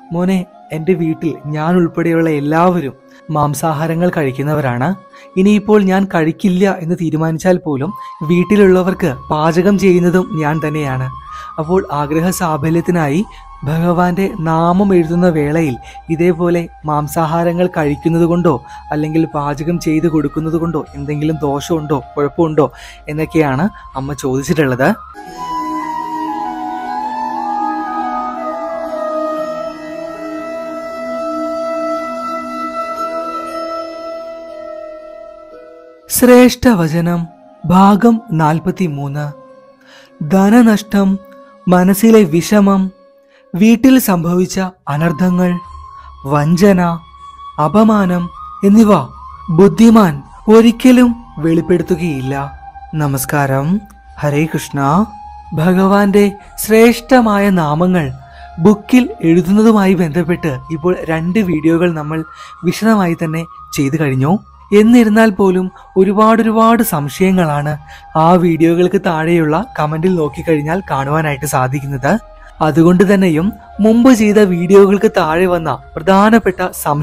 മോനെ, എൻ്റെ വീട്ടിൽ ഞാൻ ഉൾപ്പെടെയുള്ള എല്ലാവരും മാംസാഹാരങ്ങൾ കഴിക്കുന്നവരാണ്. ഇനിയിപ്പോൾ ഞാൻ കഴിക്കില്ല എന്ന് തീരുമാനിച്ചാൽ പോലും വീട്ടിലുള്ളവർക്ക് പാചകം ചെയ്യുന്നതും ഞാൻ തന്നെയാണ്. അപ്പോൾ ആഗ്രഹ സാഫല്യത്തിനായി ഭഗവാന്റെ നാമം എഴുതുന്ന വേളയിൽ ഇതേപോലെ മാംസാഹാരങ്ങൾ കഴിക്കുന്നത് കൊണ്ടോ അല്ലെങ്കിൽ പാചകം ചെയ്ത് കൊടുക്കുന്നത് കൊണ്ടോ എന്തെങ്കിലും ദോഷമുണ്ടോ, കുഴപ്പമുണ്ടോ എന്നൊക്കെയാണ് അമ്മ ചോദിച്ചിട്ടുള്ളത്. ശ്രേഷ്ഠവചനം ഭാഗം 43. ധനനഷ്ടം, മനസ്സിലെ വിഷമം, വീട്ടിൽ സംഭവിച്ച അനർത്ഥങ്ങൾ, വഞ്ചന, അപമാനം എന്നിവ ബുദ്ധിമാൻ ഒരിക്കലും വെളിപ്പെടുത്തുകയില്ല. നമസ്കാരം. ഹരേ കൃഷ്ണ. ഭഗവാന്റെ ശ്രേഷ്ഠമായ നാമങ്ങൾ ബുക്കിൽ എഴുതുന്നതുമായി ബന്ധപ്പെട്ട് ഇപ്പോൾ 2 വീഡിയോകൾ നമ്മൾ വിശദമായി തന്നെ ചെയ്തു കഴിഞ്ഞു. എന്നിരുന്നാൽ പോലും ഒരുപാട് സംശയങ്ങളാണ് ആ വീഡിയോകൾക്ക് താഴെയുള്ള കമന്റിൽ നോക്കിക്കഴിഞ്ഞാൽ കാണുവാനായിട്ട് സാധിക്കുന്നത്. അതുകൊണ്ട് തന്നെയും മുമ്പ് ചെയ്ത വീഡിയോകൾക്ക് താഴെ വന്ന പ്രധാനപ്പെട്ട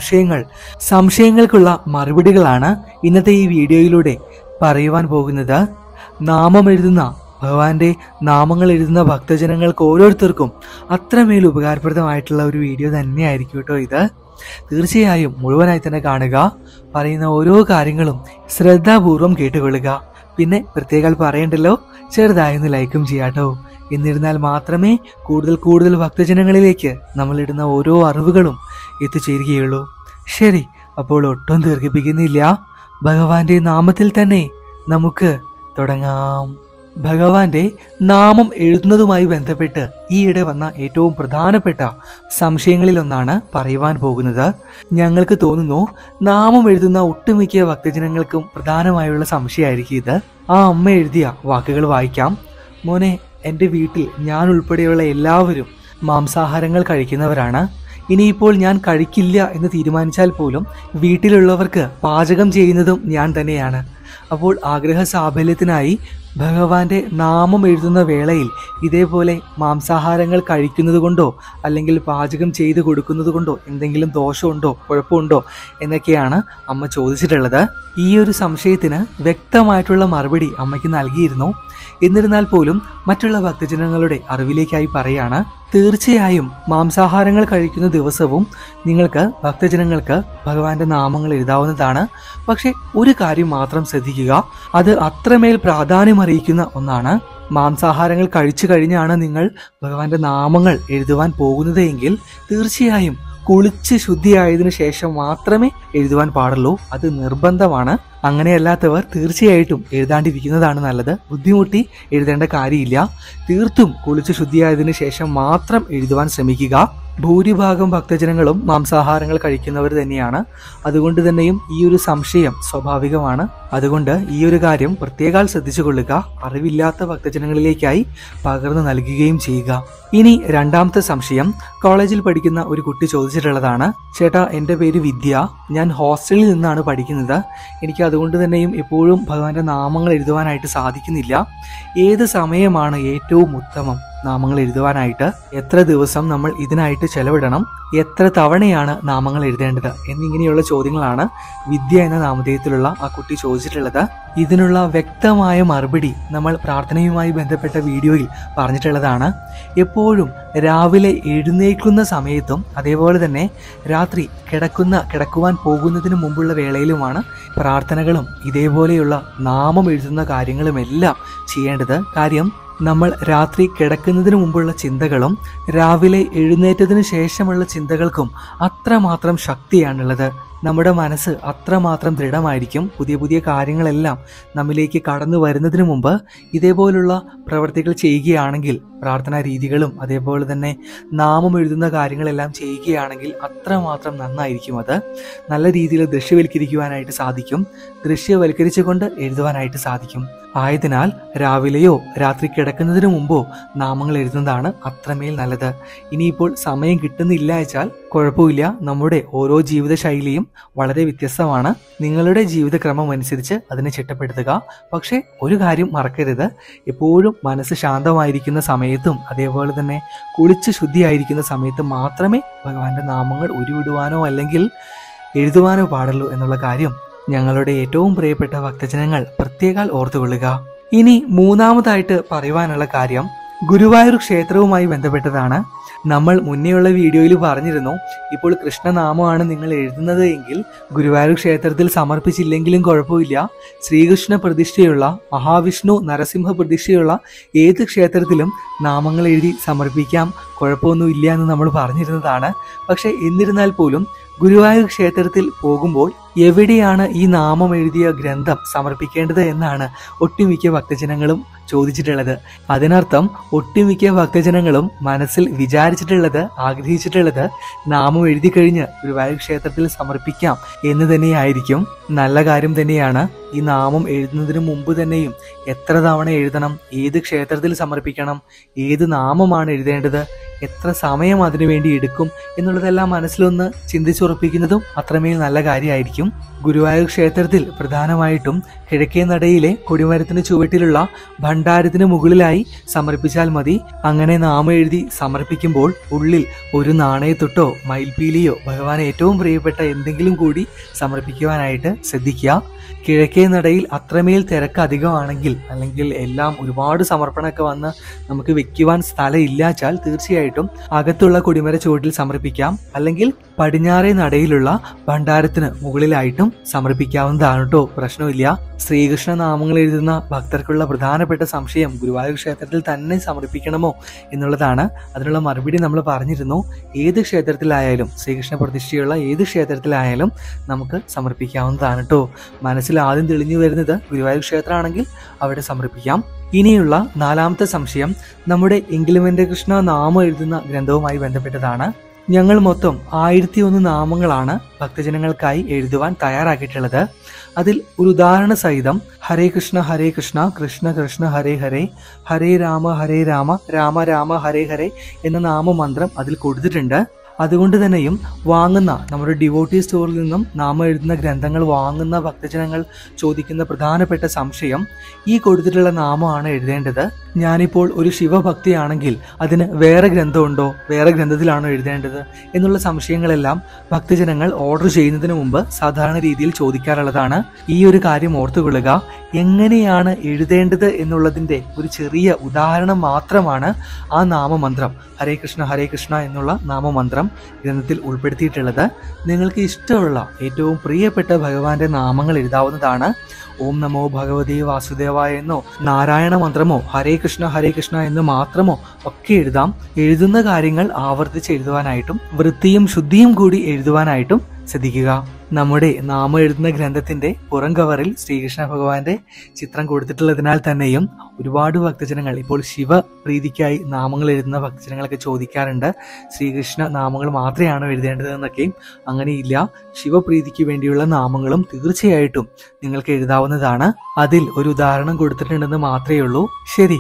സംശയങ്ങൾക്കുള്ള മറുപടികളാണ് ഇന്നത്തെ ഈ വീഡിയോയിലൂടെ പറയുവാൻ പോകുന്നത്. നാമം എഴുതുന്ന ഭഗവാന്റെ നാമങ്ങൾ എഴുതുന്ന ഭക്തജനങ്ങൾക്ക് ഓരോരുത്തർക്കും അത്രമേൽ ഉപകാരപ്രദമായിട്ടുള്ള ഒരു വീഡിയോ തന്നെയായിരിക്കും കേട്ടോ ഇത്. തീർച്ചയായും മുഴുവനായി തന്നെ കാണുക. പറയുന്ന ഓരോ കാര്യങ്ങളും ശ്രദ്ധാപൂർവം കേട്ടുകൊള്ളുക. പിന്നെ പ്രത്യേകം പറയണ്ടല്ലോ, ചെറുതായൊന്ന് ലൈക്കും ചെയ്യാട്ടോ. എന്നിരുന്നാൽ മാത്രമേ കൂടുതൽ ഭക്തജനങ്ങളിലേക്ക് നമ്മളിടുന്ന ഓരോ അറിവുകളും എത്തിച്ചേരുകയുള്ളൂ. ശരി, അപ്പോൾ ഒട്ടും ദീർഘിപ്പിക്കുന്നില്ല, ഭഗവാന്റെ നാമത്തിൽ തന്നെ നമുക്ക് തുടങ്ങാം. ഭഗവാന്റെ നാമം എഴുതുന്നതുമായി ബന്ധപ്പെട്ട് ഈയിടെ വന്ന ഏറ്റവും പ്രധാനപ്പെട്ട സംശയങ്ങളിലൊന്നാണ് പറയുവാൻ പോകുന്നത്. ഞങ്ങൾക്ക് തോന്നുന്നു നാമം എഴുതുന്ന ഒട്ടുമിക്ക ഭക്തജനങ്ങൾക്കും പ്രധാനമായുള്ള സംശയമായിരിക്കും ഇത്. ആ അമ്മ എഴുതിയ വാക്കുകൾ വായിക്കാം. മോനെ, എൻ്റെ വീട്ടിൽ ഞാൻ ഉൾപ്പെടെയുള്ള എല്ലാവരും മാംസാഹാരങ്ങൾ കഴിക്കുന്നവരാണ്. ഇനിയിപ്പോൾ ഞാൻ കഴിക്കില്ല എന്ന് തീരുമാനിച്ചാൽ പോലും വീട്ടിലുള്ളവർക്ക് പാചകം ചെയ്യുന്നതും ഞാൻ തന്നെയാണ്. അപ്പോൾ ആഗ്രഹ സാഫല്യത്തിനായി ഭഗവാന്റെ നാമം എഴുതുന്ന വേളയിൽ ഇതേപോലെ മാംസാഹാരങ്ങൾ കഴിക്കുന്നത് കൊണ്ടോ അല്ലെങ്കിൽ പാചകം ചെയ്ത് കൊടുക്കുന്നത് കൊണ്ടോ എന്തെങ്കിലും ദോഷമുണ്ടോ, കുഴപ്പമുണ്ടോ എന്നൊക്കെയാണ് അമ്മ ചോദിച്ചിട്ടുള്ളത്. ഈ ഒരു സംശയത്തിന് വ്യക്തമായിട്ടുള്ള മറുപടി അമ്മയ്ക്ക് നൽകിയിരുന്നു. എന്നിരുന്നാൽ പോലും മറ്റുള്ള ഭക്തജനങ്ങളുടെ അറിവിലേക്കായി പറയാണ്. തീർച്ചയായും മാംസാഹാരങ്ങൾ കഴിക്കുന്ന ദിവസവും ഭക്തജനങ്ങൾക്ക് ഭഗവാന്റെ നാമങ്ങൾ എഴുതാവുന്നതാണ്. പക്ഷെ ഒരു കാര്യം മാത്രം ശ്രദ്ധിക്കുക, അത് അത്രമേൽ പ്രാധാന്യമറിയിക്കുന്ന ഒന്നാണ്. മാംസാഹാരങ്ങൾ കഴിച്ചു കഴിഞ്ഞാണ് നിങ്ങൾ ഭഗവാന്റെ നാമങ്ങൾ എഴുതുവാൻ പോകുന്നത് എങ്കിൽ തീർച്ചയായും കുളിച്ച് ശുദ്ധിയായതിനു ശേഷം മാത്രമേ എഴുതുവാൻ പാടുള്ളൂ. അത് നിർബന്ധമാണ്. അങ്ങനെയല്ലാത്തവർ തീർച്ചയായിട്ടും എഴുതാണ്ടിരിക്കുന്നതാണ് നല്ലത്. ബുദ്ധിമുട്ടി എഴുതേണ്ട കാര്യമില്ല. തീർത്തും കുളിച്ച് ശുദ്ധിയായതിനു ശേഷം മാത്രം എഴുതുവാൻ ശ്രമിക്കുക. ഭൂരിഭാഗം ഭക്തജനങ്ങളും മാംസാഹാരങ്ങൾ കഴിക്കുന്നവർ തന്നെയാണ്. അതുകൊണ്ട് തന്നെയും ഈ ഒരു സംശയം സ്വാഭാവികമാണ്. അതുകൊണ്ട് ഈ ഒരു കാര്യം പ്രത്യേകം ശ്രദ്ധിച്ചുകൊള്ളുക. അറിവില്ലാത്ത ഭക്തജനങ്ങളിലേക്കായി പകർന്നു നൽകുകയും ചെയ്യുക. ഇനി രണ്ടാമത്തെ സംശയം കോളേജിൽ പഠിക്കുന്ന ഒരു കുട്ടി ചോദിച്ചിട്ടുള്ളതാണ്. ചേട്ടാ, എൻ്റെ പേര് വിദ്യ, ഞാൻ ഹോസ്റ്റലിൽ നിന്നാണ് പഠിക്കുന്നത്. എനിക്ക് അതുകൊണ്ട് തന്നെയും എപ്പോഴും ഭഗവാന്റെ നാമങ്ങൾ എഴുതുവാനായിട്ട് സാധിക്കുന്നില്ല. ഏത് സമയമാണ് ഏറ്റവും ഉത്തമം നാമങ്ങൾ എഴുതുവാനായിട്ട്? എത്ര ദിവസം നമ്മൾ ഇതിനായിട്ട് ചെലവിടണം? എത്ര തവണയാണ് നാമങ്ങൾ എഴുതേണ്ടത്? എന്നിങ്ങനെയുള്ള ചോദ്യങ്ങളാണ് വിദ്യ എന്ന നാമധേയത്തിലുള്ള ആ കുട്ടി ചോദിച്ചിട്ടുള്ളത്. ഇതിനുള്ള വ്യക്തമായ മറുപടി നമ്മൾ പ്രാർത്ഥനയുമായി ബന്ധപ്പെട്ട വീഡിയോയിൽ പറഞ്ഞിട്ടുള്ളതാണ്. എപ്പോഴും രാവിലെ എഴുന്നേൽക്കുന്ന സമയത്തും അതേപോലെ തന്നെ രാത്രി കിടക്കുവാൻ പോകുന്നതിന് മുമ്പുള്ള വേളയിലുമാണ് പ്രാർത്ഥനകളും ഇതേപോലെയുള്ള നാമം എഴുതുന്ന കാര്യങ്ങളുമെല്ലാം ചെയ്യേണ്ടത്. കാര്യം നമ്മൾ രാത്രി കിടക്കുന്നതിന് മുമ്പുള്ള ചിന്തകളും രാവിലെ എഴുന്നേറ്റതിന് ശേഷമുള്ള ചിന്തകൾക്കും അത്രമാത്രം ശക്തിയാണുള്ളത്. നമ്മുടെ മനസ്സ് അത്രമാത്രം ദൃഢമായിരിക്കും. പുതിയ കാര്യങ്ങളെല്ലാം നമ്മിലേക്ക് കടന്നു വരുന്നതിന് മുമ്പ് ഇതേപോലുള്ള പ്രവർത്തികൾ ചെയ്യുകയാണെങ്കിൽ, പ്രാർത്ഥനാ രീതികളും അതേപോലെ തന്നെ നാമം എഴുതുന്ന കാര്യങ്ങളെല്ലാം ചെയ്യുകയാണെങ്കിൽ അത്രമാത്രം നന്നായിരിക്കും. അത് നല്ല രീതിയിൽ ദൃശ്യവൽക്കരിക്കുവാനായിട്ട് സാധിക്കും. ദൃശ്യവൽക്കരിച്ചുകൊണ്ട് എഴുതുവാനായിട്ട് സാധിക്കും. ആയതിനാൽ രാവിലെയോ രാത്രി കിടക്കുന്നതിന് മുമ്പോ നാമങ്ങൾ എഴുതുന്നതാണ് അത്രമേൽ നല്ലത്. ഇനിയിപ്പോൾ സമയം കിട്ടുന്നില്ല വെച്ചാൽ കുഴപ്പമില്ല. നമ്മുടെ ഓരോ ജീവിതശൈലിയും വളരെ വ്യത്യസ്തമാണ്. നിങ്ങളുടെ ജീവിതക്രമം അനുസരിച്ച് അതിനെ ചിട്ടപ്പെടുത്തുക. പക്ഷേ ഒരു കാര്യം മറക്കരുത്, എപ്പോഴും മനസ്സ് ശാന്തമായിരിക്കുന്ന സമയം സമയത്തും അതേപോലെ തന്നെ കുളിച്ച് ശുദ്ധിയായിരിക്കുന്ന സമയത്തും മാത്രമേ ഭഗവാന്റെ നാമങ്ങൾ ഉരുവിടുവാനോ അല്ലെങ്കിൽ എഴുതുവാനോ പാടുള്ളൂ എന്നുള്ള കാര്യം ഞങ്ങളുടെ ഏറ്റവും പ്രിയപ്പെട്ട ഭക്തജനങ്ങൾ പ്രത്യേകം ഓർത്തുകൊള്ളുക. ഇനി മൂന്നാമതായിട്ട് പറയുവാനുള്ള കാര്യം ഗുരുവായൂർ ക്ഷേത്രവുമായി ബന്ധപ്പെട്ടതാണ്. നമ്മൾ മുന്നേയുള്ള വീഡിയോയിൽ പറഞ്ഞിരുന്നു, ഇപ്പോൾ കൃഷ്ണനാമമാണ് നിങ്ങൾ എഴുതുന്നത് എങ്കിൽ ഗുരുവായൂർ ക്ഷേത്രത്തിൽ സമർപ്പിച്ചില്ലെങ്കിലും കുഴപ്പമില്ല, ശ്രീകൃഷ്ണ പ്രതിഷ്ഠയുള്ള മഹാവിഷ്ണു നരസിംഹ പ്രതിഷ്ഠയുള്ള ഏത് ക്ഷേത്രത്തിലും നാമങ്ങൾ എഴുതി സമർപ്പിക്കാം, കുഴപ്പമൊന്നുമില്ല എന്ന് നമ്മൾ പറഞ്ഞിരുന്നതാണ്. പക്ഷെ എന്നിരുന്നാൽ പോലും ഗുരുവായൂർ ക്ഷേത്രത്തിൽ പോകുമ്പോൾ എവിടെയാണ് ഈ നാമം എഴുതിയ ഗ്രന്ഥം സമർപ്പിക്കേണ്ടത് എന്നാണ് ഒട്ടുമിക്ക ഭക്തജനങ്ങളും ചോദിച്ചിട്ടുള്ളത്. അതിനർത്ഥം ഒട്ടുമിക്ക ഭക്തജനങ്ങളും മനസ്സിൽ വിചാരിച്ചിട്ടുള്ളത്, ആഗ്രഹിച്ചിട്ടുള്ളത് നാമം എഴുതി കഴിഞ്ഞ് ഗുരുവായൂർ ക്ഷേത്രത്തിൽ സമർപ്പിക്കാം എന്ന് തന്നെയായിരിക്കും. നല്ല കാര്യം തന്നെയാണ്. ഈ നാമം എഴുതുന്നതിന് മുമ്പ് തന്നെയും എത്ര തവണ എഴുതണം, ഏത് ക്ഷേത്രത്തിൽ സമർപ്പിക്കണം, ഏത് നാമമാണ് എഴുതേണ്ടത്, എത്ര സമയം അതിനു വേണ്ടി എടുക്കും എന്നുള്ളതെല്ലാം മനസ്സിലൊന്ന് ചിന്തിച്ചുറപ്പിക്കുന്നതും അത്രമേൽ നല്ല കാര്യമായിരിക്കും. ഗുരുവായൂർ ക്ഷേത്രത്തിൽ പ്രധാനമായിട്ടും കിഴക്കേ നടയിലെ കൊടിമരത്തിന് ചുവട്ടിലുള്ള ഭണ്ഡാരത്തിന് മുകളിലായി സമർപ്പിച്ചാൽ മതി. അങ്ങനെ നാമം എഴുതി സമർപ്പിക്കുമ്പോൾ ഉള്ളിൽ ഒരു നാണയത്തൊട്ടോ മയിൽപീലിയോ ഭഗവാൻ ഏറ്റവും പ്രിയപ്പെട്ട എന്തെങ്കിലും കൂടി സമർപ്പിക്കുവാനായിട്ട് ശ്രദ്ധിക്കുക. കിഴക്കേ നടയിൽ അത്രമേൽ തിരക്ക് അധികമാണെങ്കിൽ അല്ലെങ്കിൽ എല്ലാം ഒരുപാട് സമർപ്പണമൊക്കെ വന്ന് നമുക്ക് വെക്കുവാൻ സ്ഥലം ഇല്ലാച്ചാൽ തീർച്ചയായിട്ടും അകത്തുള്ള കൊടിമര ചുവട്ടിൽ സമർപ്പിക്കാം. അല്ലെങ്കിൽ പടിഞ്ഞാറേ നടയിലുള്ള ഭണ്ഡാരത്തിന് മുകളിലായിട്ടും സമർപ്പിക്കാവുന്നതാണ് കേട്ടോ, പ്രശ്നമില്ല. ശ്രീകൃഷ്ണ നാമങ്ങൾ എഴുതുന്ന ഭക്തർക്കുള്ള പ്രധാനപ്പെട്ട സംശയം ഗുരുവായൂർ ക്ഷേത്രത്തിൽ തന്നെ സമർപ്പിക്കണമോ എന്നുള്ളതാണ്. അതിനുള്ള മറുപടി നമ്മൾ പറഞ്ഞിരുന്നു. ഏത് ക്ഷേത്രത്തിലായാലും, ശ്രീകൃഷ്ണ പ്രതിഷ്ഠയുള്ള ഏത് ക്ഷേത്രത്തിലായാലും നമുക്ക് സമർപ്പിക്കാവുന്നതാണ് കേട്ടോ. മനസ്സിൽ ആദ്യം തെളിഞ്ഞു വരുന്നത് ഗുരുവായൂർ ക്ഷേത്രമാണെങ്കിൽ അവിടെ സമർപ്പിക്കാം. ഇനിയുള്ള നാലാമത്തെ സംശയം നമ്മുടെ എങ്കിലുമെന്റെ കൃഷ്ണ നാമം എഴുതുന്ന ഗ്രന്ഥവുമായി ബന്ധപ്പെട്ടതാണ്. ഞങ്ങൾ മൊത്തം 1001 നാമങ്ങളാണ് ഭക്തജനങ്ങൾക്കായി എഴുതുവാൻ തയ്യാറാക്കിയിട്ടുള്ളത്. അതിൽ ഒരു ഉദാഹരണ സഹിതം ഹരേ കൃഷ്ണ കൃഷ്ണ കൃഷ്ണ ഹരേ ഹരേ, ഹരേ രാമ രാമ രാമ ഹരേ ഹരേ എന്ന നാമമന്ത്രം അതിൽ കൊടുത്തിട്ടുണ്ട്. അതുകൊണ്ട് തന്നെയും വാങ്ങുന്ന നമ്മുടെ ഡിവോട്ടി സ്റ്റോറിൽ നിന്നും നാമം എഴുതുന്ന ഗ്രന്ഥങ്ങൾ വാങ്ങുന്ന ഭക്തജനങ്ങൾ ചോദിക്കുന്ന പ്രധാനപ്പെട്ട സംശയം, ഈ കൊടുത്തിട്ടുള്ള നാമമാണ് എഴുതേണ്ടത്, ഞാനിപ്പോൾ ഒരു ശിവഭക്തിയാണെങ്കിൽ അതിന് വേറെ ഗ്രന്ഥമുണ്ടോ, വേറെ ഗ്രന്ഥത്തിലാണോ എഴുതേണ്ടത് എന്നുള്ള സംശയങ്ങളെല്ലാം ഭക്തജനങ്ങൾ ഓർഡർ ചെയ്യുന്നതിന് മുമ്പ് സാധാരണ രീതിയിൽ ചോദിക്കാറുള്ളതാണ്. ഈ ഒരു കാര്യം ഓർത്തുകൊള്ളുക. എങ്ങനെയാണ് എഴുതേണ്ടത് എന്നുള്ളതിൻ്റെ ഒരു ചെറിയ ഉദാഹരണം മാത്രമാണ് ആ നാമമന്ത്രം, ഹരേ കൃഷ്ണ എന്നുള്ള നാമമന്ത്രം ഗ്രന്ഥത്തിൽ ഉൾപ്പെടുത്തിയിട്ടുള്ളത്. നിങ്ങൾക്ക് ഇഷ്ടമുള്ള ഏറ്റവും പ്രിയപ്പെട്ട ഭഗവാന്റെ നാമങ്ങൾ എഴുതാവുന്നതാണ്. ഓം നമോ ഭഗവതേ വാസുദേവായ എന്നോ നാരായണ മന്ത്രമോ ഹരേ കൃഷ്ണ എന്ന് മാത്രമോ ഒക്കെ എഴുതാം. എഴുതുന്ന കാര്യങ്ങൾ ആവർത്തിച്ച് എഴുതുവാനായിട്ടും വൃത്തിയും ശുദ്ധിയും കൂടി എഴുതുവാനായിട്ടും ശ്രദ്ധിക്കുക. നമ്മുടെ നാമം എഴുതുന്ന ഗ്രന്ഥത്തിന്റെ പുറം കവറിൽ ശ്രീകൃഷ്ണ ഭഗവാന്റെ ചിത്രം കൊടുത്തിട്ടുള്ളതിനാൽ തന്നെയും ഒരുപാട് ഭക്തജനങ്ങൾ ഇപ്പോൾ ശിവപ്രീതിക്കായി നാമങ്ങൾ എഴുതുന്ന ഭക്തജനങ്ങളൊക്കെ ചോദിക്കാറുണ്ട്, ശ്രീകൃഷ്ണ നാമങ്ങൾ മാത്രമാണോ എഴുതേണ്ടതെന്നൊക്കെയും. അങ്ങനെയില്ല, ശിവപ്രീതിക്ക് വേണ്ടിയുള്ള നാമങ്ങളും തീർച്ചയായിട്ടും നിങ്ങൾക്ക് എഴുതാവുന്നതാണ്. അതിൽ ഒരു ഉദാഹരണം കൊടുത്തിട്ടുണ്ടെന്ന് മാത്രമേ ഉള്ളൂ. ശരി,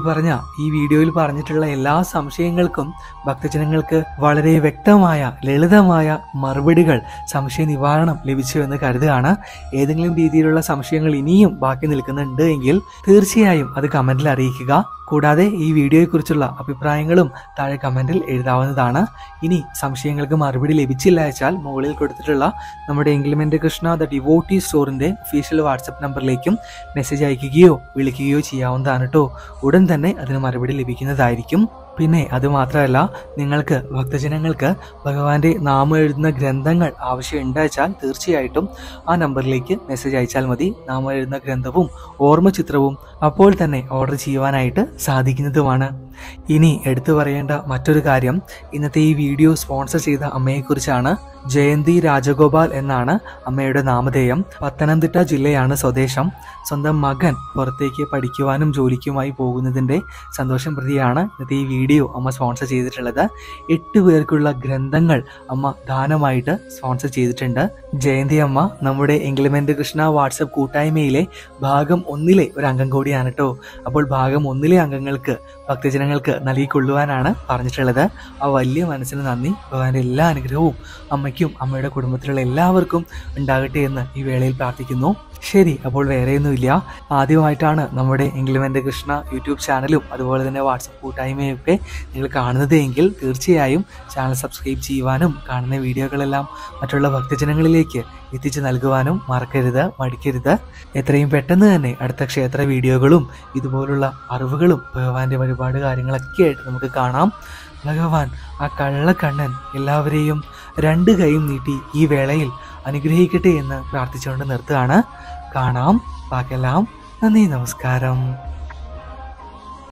ഈ വീഡിയോയിൽ പറഞ്ഞിട്ടുള്ള എല്ലാ സംശയങ്ങൾക്കും ഭക്തജനങ്ങൾക്ക് വളരെ വ്യക്തമായ ലളിതമായ മറുപടികൾ, സംശയ നിവാരണം ലഭിച്ചു എന്ന് കരുതുകയാണ്. ഏതെങ്കിലും രീതിയിലുള്ള സംശയങ്ങൾ ഇനിയും ബാക്കി നിൽക്കുന്നുണ്ട് എങ്കിൽ തീർച്ചയായും അത് കമന്റിൽ അറിയിക്കുക. കൂടാതെ ഈ വീഡിയോയെക്കുറിച്ചുള്ള അഭിപ്രായങ്ങളും താഴെ കമന്റിൽ എഴുതാവുന്നതാണ്. ഇനി സംശയങ്ങൾക്ക് മറുപടി ലഭിച്ചില്ല വെച്ചാൽ മുകളിൽ കൊടുത്തിട്ടുള്ള നമ്മുടെ എങ്കിലുമെന്റെ കൃഷ്ണ ദ ഡിവോട്ടി സ്റ്റോറിന്റെ ഒഫീഷ്യൽ വാട്സപ്പ് നമ്പറിലേക്കും മെസ്സേജ് അയക്കുകയോ വിളിക്കുകയോ ചെയ്യാവുന്നതാണ് കേട്ടോ. ഉടൻ തന്നെ അതിന് മറുപടി ലഭിക്കുന്നതായിരിക്കും. പിന്നെ അതുമാത്രമല്ല, നിങ്ങൾക്ക് ഭക്തജനങ്ങൾക്ക് ഭഗവാന്റെ നാമം എഴുതുന്ന ഗ്രന്ഥങ്ങൾ ആവശ്യമുണ്ട് വെച്ചാൽ തീർച്ചയായിട്ടും ആ നമ്പറിലേക്ക് മെസ്സേജ് അയച്ചാൽ മതി. നാമം എഴുതുന്ന ഗ്രന്ഥവും ഓർമ്മ ചിത്രവും അപ്പോൾ തന്നെ ഓർഡർ ചെയ്യുവാനായിട്ട് സാധിക്കുന്നതുമാണ്. ഇനി എടുത്തു പറയേണ്ട മറ്റൊരു കാര്യം, ഇന്നത്തെ ഈ വീഡിയോ സ്പോൺസർ ചെയ്ത അമ്മയെക്കുറിച്ചാണ്. ജയന്തി രാജഗോപാൽ എന്നാണ് അമ്മയുടെ നാമധേയം. പത്തനംതിട്ട ജില്ലയാണ് സ്വദേശം. സ്വന്തം മകൻ പുറത്തേക്ക് പഠിക്കുവാനും ജോലിക്കുമായി പോകുന്നതിൻ്റെ സന്തോഷം പ്രതിയാണ് ഇന്നത്തെ ഈ വീഡിയോ അമ്മ സ്പോൺസർ ചെയ്തിട്ടുള്ളത്. 8 പേർക്കുള്ള ഗ്രന്ഥങ്ങൾ അമ്മ ദാനമായിട്ട് സ്പോൺസർ ചെയ്തിട്ടുണ്ട്. ജയന്തി അമ്മ നമ്മുടെ എങ്കിലുമെന്റെ കൃഷ്ണ വാട്സപ്പ് കൂട്ടായ്മയിലെ ഭാഗം 1 ഒരു അംഗം കൂടിയാണ് കേട്ടോ. അപ്പോൾ ഭാഗം 1 അംഗങ്ങൾക്ക് ഭക്തജനങ്ങൾ ഭക്തജനങ്ങൾക്ക് നൽകിക്കൊള്ളുവാനാണ് പറഞ്ഞിട്ടുള്ളത്. ആ വലിയ മനസ്സിന് നന്ദി. ഭഗവാന്റെ എല്ലാ അനുഗ്രഹവും അമ്മയ്ക്കും അമ്മയുടെ കുടുംബത്തിലുള്ള എല്ലാവർക്കും ഉണ്ടാകട്ടെ എന്ന് ഈ വേളയിൽ പ്രാർത്ഥിക്കുന്നു. ശരി, അപ്പോൾ വേറെയൊന്നുമില്ല. ആദ്യമായിട്ടാണ് നമ്മുടെ ഇംഗ്ലിമെൻ്റ് കൃഷ്ണ യൂട്യൂബ് ചാനലും അതുപോലെ തന്നെ വാട്സപ്പ് കൂട്ടായ്മയൊക്കെ നിങ്ങൾ കാണുന്നത് എങ്കിൽ തീർച്ചയായും ചാനൽ സബ്സ്ക്രൈബ് ചെയ്യുവാനും കാണുന്ന വീഡിയോകളെല്ലാം മറ്റുള്ള ഭക്തജനങ്ങളിലേക്ക് എത്തിച്ചു നൽകുവാനും മറക്കരുത്, മടിക്കരുത്. എത്രയും പെട്ടെന്ന് തന്നെ അടുത്ത ക്ഷേത്ര വീഡിയോകളും ഇതുപോലുള്ള അറിവുകളും ഭഗവാന്റെ ഒരുപാട് കാര്യങ്ങളൊക്കെ ആയിട്ട് നമുക്ക് കാണാം. ഭഗവാൻ ആ കള്ളക്കണ്ണൻ എല്ലാവരെയും രണ്ട് കൈയും നീട്ടി ഈ വേളയിൽ അനുഗ്രഹിക്കട്ടെ എന്ന് പ്രാർത്ഥിച്ചുകൊണ്ട് നിർത്തുകയാണ്. കാണാം. ബാക്കിയെല്ലാം നന്ദി, നമസ്കാരം.